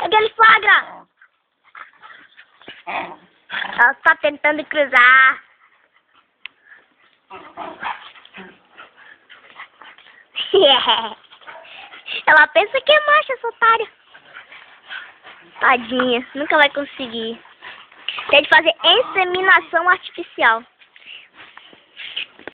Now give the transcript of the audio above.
Ele flagra! Ela está tentando cruzar. Ela pensa que é macho, essa otária. Tadinha, nunca vai conseguir. Tem de fazer inseminação artificial.